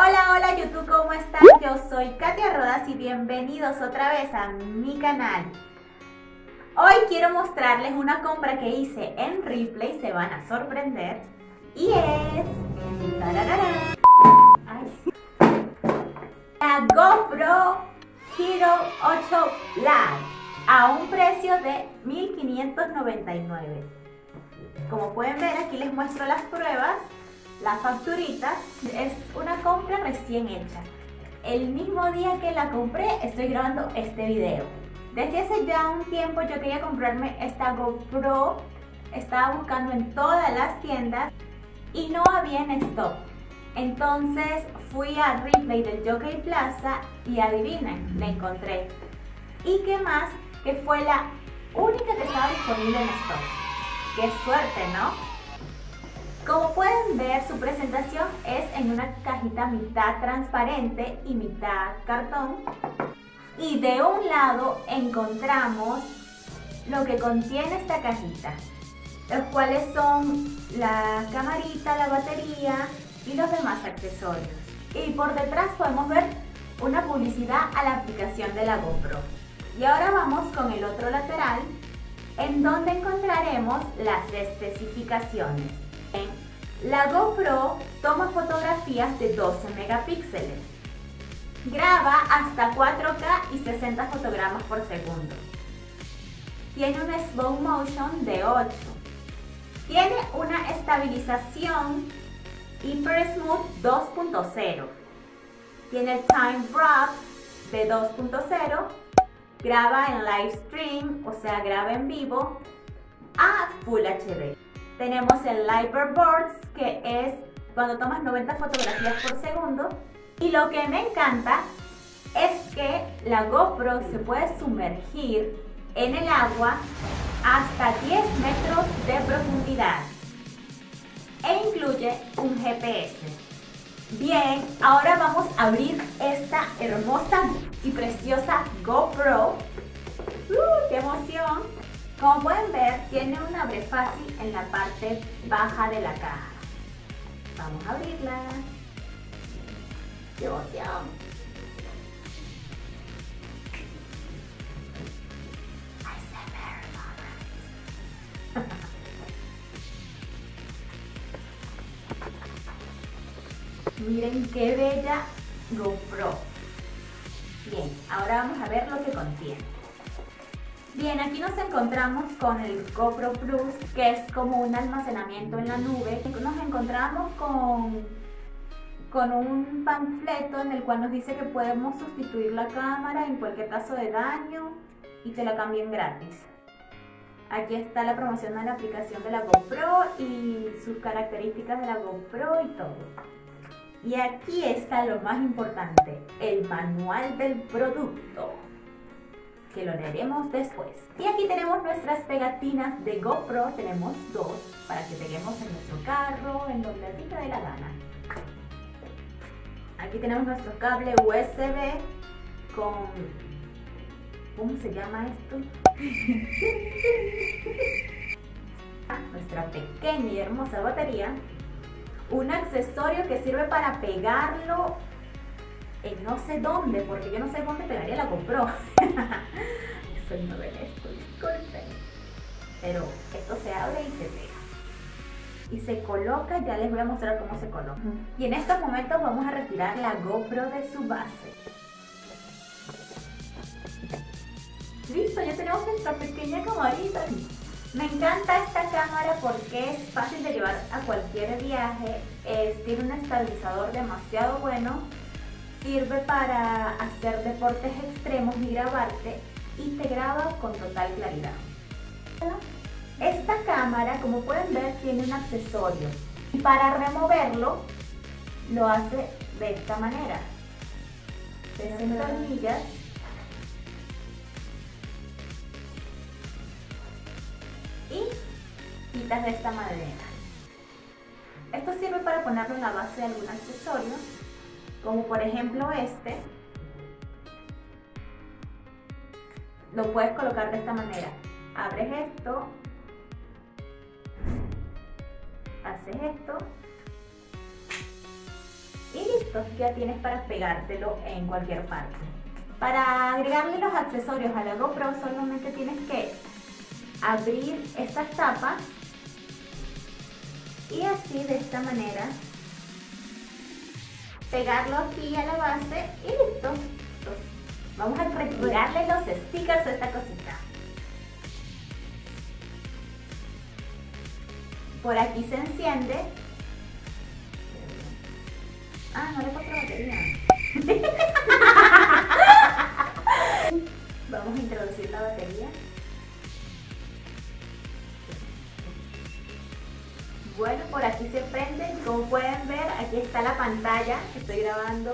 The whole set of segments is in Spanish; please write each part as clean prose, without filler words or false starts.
Hola, hola YouTube, ¿cómo están? Yo soy Katia Rodas y bienvenidos otra vez a mi canal. Hoy quiero mostrarles una compra que hice en Ripley, se van a sorprender. Y es... la GoPro Hero 8 Black a un precio de $1,599. Como pueden ver, aquí les muestro las pruebas. La facturita es una compra recién hecha. El mismo día que la compré estoy grabando este video. Desde hace ya un tiempo yo quería comprarme esta GoPro. Estaba buscando en todas las tiendas y no había en stock. Entonces fui a Ripley del Jockey Plaza y adivinen, la encontré. Y qué más, que fue la única que estaba disponible en stock. ¡Qué suerte!, ¿no? Como pueden ver, su presentación es en una cajita mitad transparente y mitad cartón. Y de un lado encontramos lo que contiene esta cajita, los cuales son la camarita, la batería y los demás accesorios. Y por detrás podemos ver una publicidad a la aplicación de la GoPro. Y ahora vamos con el otro lateral, en donde encontraremos las especificaciones. La GoPro toma fotografías de 12 megapíxeles, graba hasta 4K y 60 fotogramas por segundo, tiene un slow motion de 8, tiene una estabilización Hyper Smooth 2.0, tiene el Time Wrap de 2.0, graba en live stream, o sea graba en vivo a Full HD. Tenemos el Live Burst, que es cuando tomas 90 fotografías por segundo. Y lo que me encanta es que la GoPro se puede sumergir en el agua hasta 10 metros de profundidad. E incluye un GPS. Bien, ahora vamos a abrir esta hermosa y preciosa GoPro. ¡Qué emoción! Como pueden ver, tiene un abre fácil en la parte baja de la caja. Vamos a abrirla. ¡Qué emoción! Miren qué bella GoPro. Bien, ahora vamos a ver lo que contiene. Bien, aquí nos encontramos con el GoPro Plus, que es como un almacenamiento en la nube. Nos encontramos con un panfleto en el cual nos dice que podemos sustituir la cámara en cualquier caso de daño y te la cambien gratis. Aquí está la promoción de la aplicación de la GoPro y sus características de la GoPro y todo. Y aquí está lo más importante, el manual del producto, que lo leeremos después. Y aquí tenemos nuestras pegatinas de GoPro, tenemos dos para que peguemos en nuestro carro, en donde a ti te dé la gana. Aquí tenemos nuestro cable USB con... ¿cómo se llama esto? Nuestra pequeña y hermosa batería. Un accesorio que sirve para pegarlo en no sé dónde, porque yo no sé dónde pegaría la GoPro. Soy novelesco, disculpen. Pero esto se abre y se pega. Y se coloca, ya les voy a mostrar cómo se coloca. Y en estos momentos vamos a retirar la GoPro de su base. Listo, ya tenemos nuestra pequeña camarita. Me encanta esta cámara porque es fácil de llevar a cualquier viaje. Tiene un estabilizador demasiado bueno. Sirve para hacer deportes extremos y grabarte, y te graba con total claridad. Esta cámara, como pueden ver, tiene un accesorio y para removerlo lo hace de esta manera. Se desentornilla y quitas de esta manera. Esto sirve para ponerlo en la base de algún accesorio, como por ejemplo este. Lo puedes colocar de esta manera. Abres esto, haces esto y listo. listo, ya tienes para pegártelo en cualquier parte. Para agregarle los accesorios a la GoPro solamente tienes que abrir estas tapas y así de esta manera pegarlo aquí a la base y listo. Entonces, vamos a retirarle los stickers a esta cosita. Por aquí se enciende. Ah, no le puedo batería. Vamos a introducir la batería. Bueno, por aquí se prende. Como pueden ver, aquí está la pantalla que estoy grabando.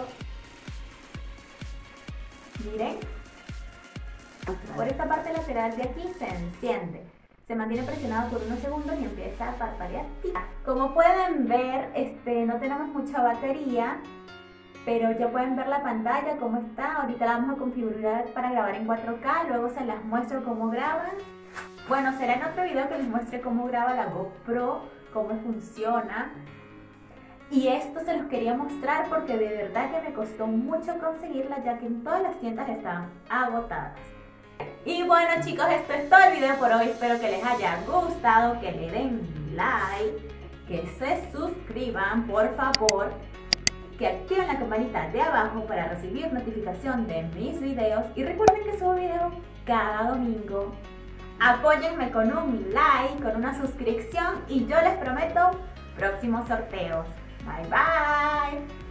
Miren. Por esta parte lateral de aquí se enciende. Se mantiene presionado por unos segundos y empieza a parpadear. Como pueden ver, no tenemos mucha batería, pero ya pueden ver la pantalla cómo está. Ahorita la vamos a configurar para grabar en 4K, luego se las muestro cómo graban. Bueno, será en otro video que les muestre cómo graba la GoPro, cómo funciona. Y esto se los quería mostrar porque de verdad que me costó mucho conseguirla, ya que en todas las tiendas estaban agotadas. Y bueno chicos, esto es todo el video por hoy. Espero que les haya gustado, que le den like, que se suscriban por favor, que activen la campanita de abajo para recibir notificación de mis videos. Y recuerden que subo videos cada domingo. Apóyenme con un like, con una suscripción y yo les prometo próximos sorteos. Bye bye.